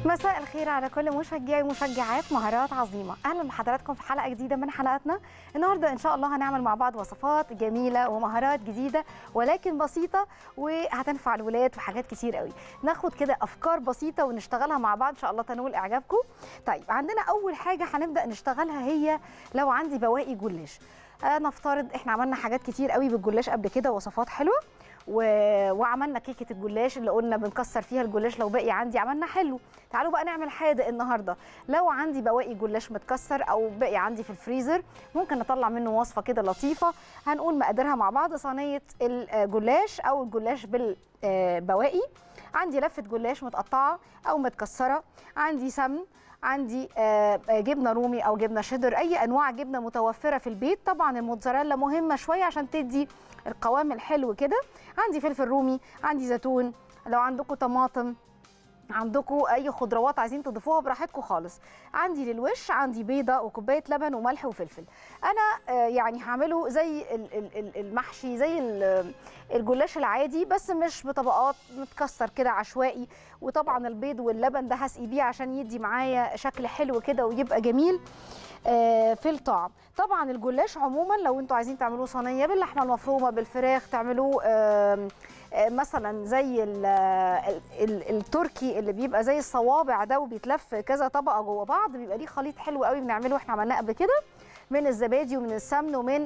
مساء الخير على كل مشجعي ومشجعات مهارات عظيمة. أهلا بحضراتكم في حلقة جديدة من حلقاتنا. النهاردة إن شاء الله هنعمل مع بعض وصفات جميلة ومهارات جديدة ولكن بسيطة وهتنفع الولاد في حاجات كتير قوي. ناخد كده أفكار بسيطة ونشتغلها مع بعض إن شاء الله تنول إعجابكم. طيب عندنا أول حاجة هنبدأ نشتغلها هي لو عندي بواقي جلاش. نفترض إحنا عملنا حاجات كتير قوي بالجلاش قبل كده، وصفات حلوة وعملنا كيكه الجلاش اللي قلنا بنكسر فيها الجلاش لو باقي عندي، عملنا حلو. تعالوا بقى نعمل حادق النهارده. لو عندي بواقي جلاش متكسر او باقي عندي في الفريزر، ممكن نطلع منه وصفه كده لطيفه. هنقول مقاديرها مع بعض. صينيه الجلاش او الجلاش بالبواقي. عندي لفه جلاش متقطعه او متكسره، عندي سمن، عندي جبنه رومي او جبنه شيدر، اي انواع جبنه متوفره في البيت. طبعا الموتزاريلا مهمه شويه عشان تدي القوام الحلو كده. عندي فلفل رومي، عندي زيتون، لو عندكم طماطم، عندكم اي خضروات عايزين تضيفوها براحتكم خالص. عندي للوش عندي بيضه وكوبايه لبن وملح وفلفل. انا يعني هعمله زي المحشي، زي الجلاش العادي بس مش بطبقات، متكسر كده عشوائي. وطبعا البيض واللبن ده هسقي بيه عشان يدي معايا شكل حلو كده ويبقى جميل في الطعم. طبعا الجلاش عموما لو انتوا عايزين تعملوه صينيه باللحمه المفرومه، بالفراخ، تعملوه مثلا زي التركي اللي بيبقى زي الصوابع ده وبيتلف كذا طبقه جوه بعض، بيبقى ليه خليط حلو قوي بنعمله. احنا عملناه قبل كده من الزبادي ومن السمن ومن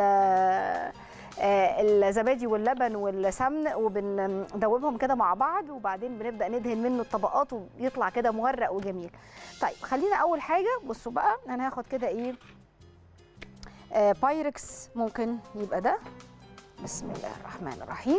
الزبادي واللبن والسمن، وبندوبهم كده مع بعض وبعدين بنبدا ندهن منه الطبقات ويطلع كده مغرق وجميل. طيب خلينا اول حاجه بصوا بقى، انا هاخد كده ايه بايركس، ممكن يبقى ده. بسم الله الرحمن الرحيم.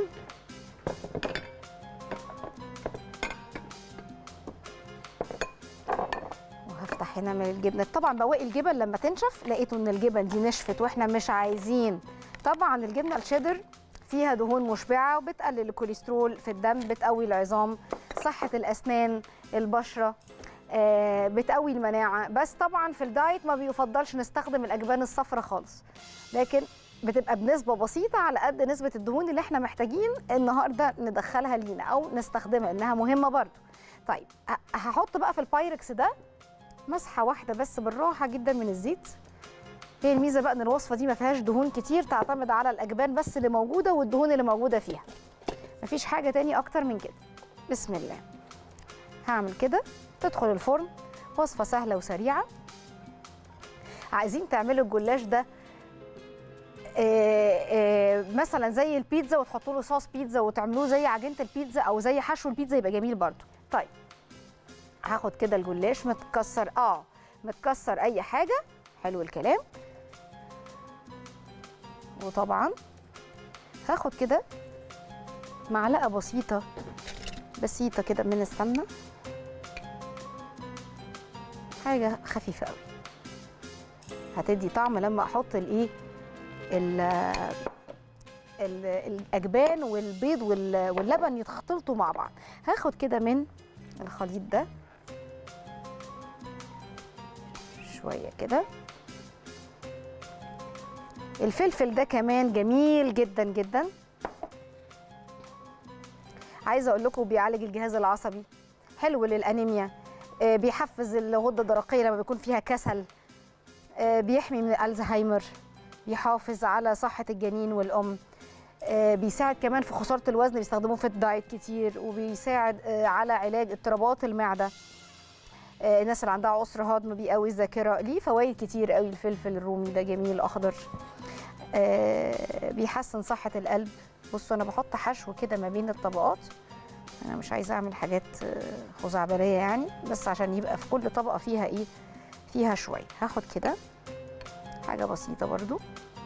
وهفتح هنا من الجبنه. طبعا بواقي الجبن لما تنشف، لقيتوا ان الجبن دي نشفت واحنا مش عايزين. طبعا الجبنه الشيدر فيها دهون مشبعه وبتقلل الكوليسترول في الدم، بتقوي العظام، صحه الاسنان، البشره، بتقوي المناعه. بس طبعا في الدايت ما بيفضلش نستخدم الاجبان الصفراء خالص، لكن بتبقى بنسبه بسيطه على قد نسبه الدهون اللي احنا محتاجين النهارده ندخلها لينا او نستخدمها، انها مهمه برضو. طيب هحط بقى في البايركس ده مسحه واحده بس بالراحه جدا من الزيت. هي الميزه بقى ان الوصفه دي ما فيهاش دهون كتير، تعتمد على الاجبان بس اللي موجوده والدهون اللي موجوده فيها، مفيش حاجه تاني اكتر من كده. بسم الله. هعمل كده تدخل الفرن. وصفه سهله وسريعه. عايزين تعملوا الجلاش ده مثلا زي البيتزا وتحطوا له صوص بيتزا وتعملوه زي عجينه البيتزا او زي حشو البيتزا، يبقى جميل برضو. طيب هاخد كده الجلاش متكسر، متكسر اي حاجه، حلو الكلام. وطبعا هاخد كده معلقه بسيطه كده من السمنه، حاجه خفيفه قوي هتدي طعم لما احط الاجبان والبيض واللبن يتخلطوا مع بعض. هاخد كده من الخليط ده شويه كده. الفلفل ده كمان جميل جدا جدا. عايزه اقول لكم بيعالج الجهاز العصبي، حلو للانيميا، بيحفز الغده الدرقيه لما بيكون فيها كسل، بيحمي من الزهايمر، بيحافظ على صحه الجنين والام، بيساعد كمان في خساره الوزن، بيستخدموه في الدايت كتير، وبيساعد على علاج اضطرابات المعده. الناس اللي عندها عسر هضم بيقوي الذاكره. ليه فوائد كتير قوي الفلفل الرومي ده، جميل اخضر، بيحسن صحه القلب. بصوا انا بحط حشو كده ما بين الطبقات، انا مش عايزه اعمل حاجات خزعبليه يعني، بس عشان يبقى في كل طبقه فيها فيها شويه. هاخد كده حاجه بسيطه برضو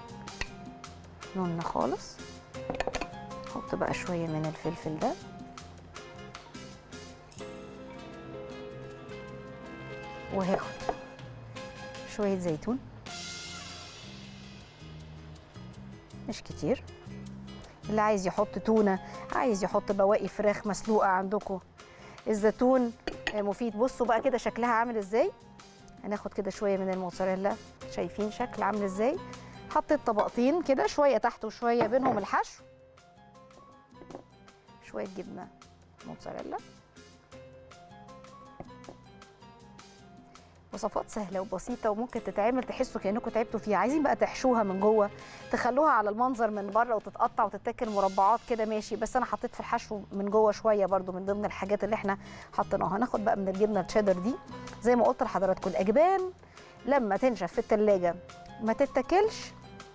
نونه خالص. احط بقى شويه من الفلفل ده، وهاخد شويه زيتون مش كتير. اللي عايز يحط تونه، عايز يحط بواقي فراخ مسلوقه عندكم، الزيتون مفيد. بصوا بقى كده شكلها عامل ازاي. هناخد كده شويه من الموتزاريلا، شايفين شكل عامل ازاي. حطيت طبقتين كده، شويه تحت وشويه بينهم الحشو، شويه جبنه موتزاريلا، وصفات سهله وبسيطه وممكن تتعمل تحسوا كانكم تعبتوا فيها. عايزين بقى تحشوها من جوه، تخلوها على المنظر من بره وتتقطع وتتاكل مربعات كده ماشي، بس انا حطيت في الحشو من جوه شويه برده من ضمن الحاجات اللي احنا حطيناها. هناخد بقى من الجبنه الشيدر دي زي ما قلت لحضراتكم، الاجبان لما تنشف في التلاجة ما تتاكلش.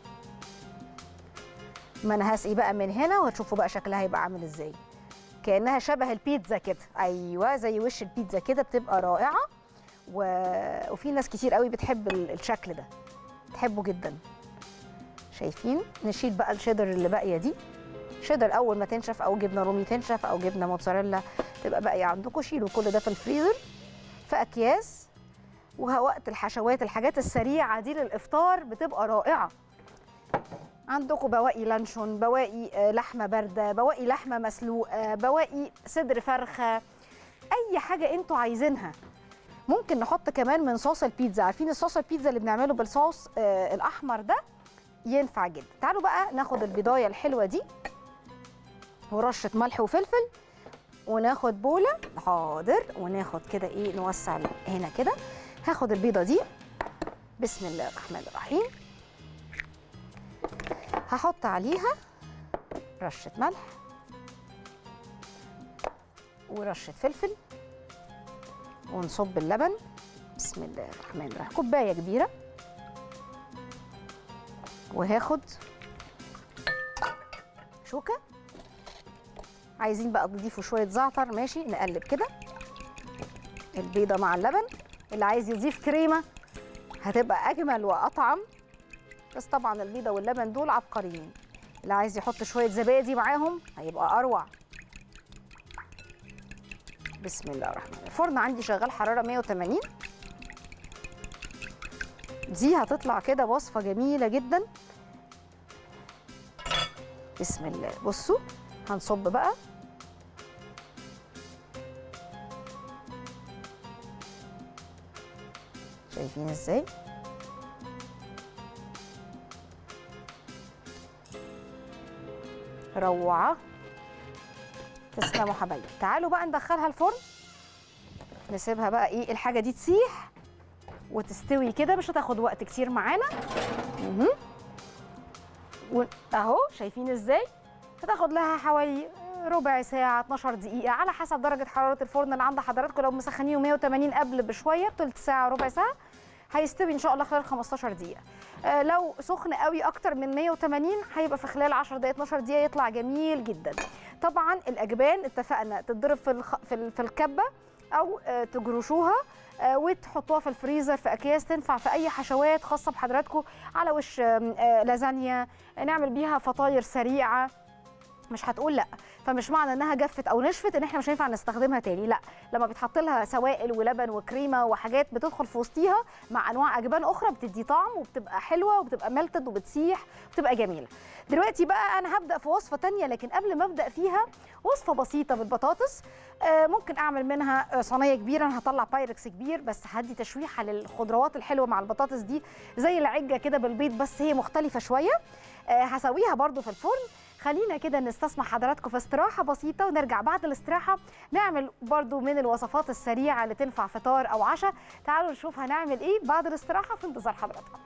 ما انا هسقي بقى من هنا وهتشوفوا بقى شكلها هيبقى عامل ازاي، كانها شبه البيتزا كده. ايوه زي وش البيتزا كده، بتبقى رائعه. وفي ناس كتير قوي بتحب الشكل ده، بتحبه جدا. شايفين؟ نشيل بقى الشيدر اللي باقيه دي. شيدر اول ما تنشف او جبنه رومي تنشف او جبنه موتزاريلا تبقى باقيه عندكم، شيلوا كل ده في الفريزر في اكياس. ووقت الحشوات الحاجات السريعه دي للافطار بتبقى رائعه. عندكم بواقي لانشون، بواقي لحمه بارده، بواقي لحمه مسلوقه، بواقي صدر فرخه، اي حاجه انتوا عايزينها. ممكن نحط كمان من صوص البيتزا، عارفين الصوص البيتزا اللي بنعمله بالصوص الاحمر ده ينفع جدا. تعالوا بقى ناخد البيضايه الحلوه دي ورشه ملح وفلفل، وناخد بوله. حاضر. وناخد كده ايه، نوسع هنا كده. هاخد البيضه دي، بسم الله الرحمن الرحيم، هحط عليها رشه ملح ورشه فلفل، ونصب اللبن. بسم الله الرحمن الرحيم، كوبايه كبيره. وهاخد شوكه، عايزين بقى تضيفوا شويه زعتر ماشي، نقلب كده البيضه مع اللبن. اللي عايز يضيف كريمه هتبقى اجمل واطعم، بس طبعا البيضه واللبن دول عبقريين. اللي عايز يحط شويه زبادي معاهم هيبقى اروع. بسم الله الرحمن الرحيم. الفرن عندي شغال حراره 180. دي هتطلع كده وصفه جميله جدا. بسم الله. بصوا هنصب بقى. شايفين ازاي؟ روعه. تسلموا حبايبي. تعالوا بقى ندخلها الفرن، نسيبها بقى ايه الحاجه دي تسيح وتستوي كده، مش هتاخد وقت كتير معانا. اهو شايفين ازاي؟ هتاخد لها حوالي ربع ساعه 12 دقيقه على حسب درجه حراره الفرن اللي عند حضراتكم. لو مسخنينه 180 قبل بشويه بتلت ساعه ربع ساعه هيستوي ان شاء الله خلال 15 دقيقه. لو سخن قوي اكتر من 180 هيبقى في خلال 10 دقائق 12 دقيقه يطلع جميل جدا. طبعا الاجبان اتفقنا تتضرب في الكبه او تجرشوها وتحطوها في الفريزر في اكياس، تنفع في اي حشوات خاصه بحضراتكم، على وش لازانيا، نعمل بيها فطاير سريعه، مش هتقول لا. فمش معنى انها جفت او نشفت ان احنا مش هينفع نستخدمها تاني، لا. لما بيتحط لها سوائل ولبن وكريمه وحاجات بتدخل في وسطيها مع انواع اجبان اخرى بتدي طعم وبتبقى حلوه وبتبقى ملتد وبتسيح وبتبقى جميله. دلوقتي بقى انا هبدا في وصفه تانيه، لكن قبل ما ابدا فيها وصفه بسيطه بالبطاطس. ممكن اعمل منها صينيه كبيره، انا هطلع بايركس كبير بس هدي تشويحه للخضروات الحلوه مع البطاطس دي زي العجه كده بالبيض، بس هي مختلفه شويه. هسويها برده في الفرن. خلينا كده نستسمح حضراتكم في استراحه بسيطه، ونرجع بعد الاستراحه نعمل برضو من الوصفات السريعه اللي تنفع فطار او عشاء. تعالوا نشوف هنعمل ايه بعد الاستراحه، في انتظار حضراتكم.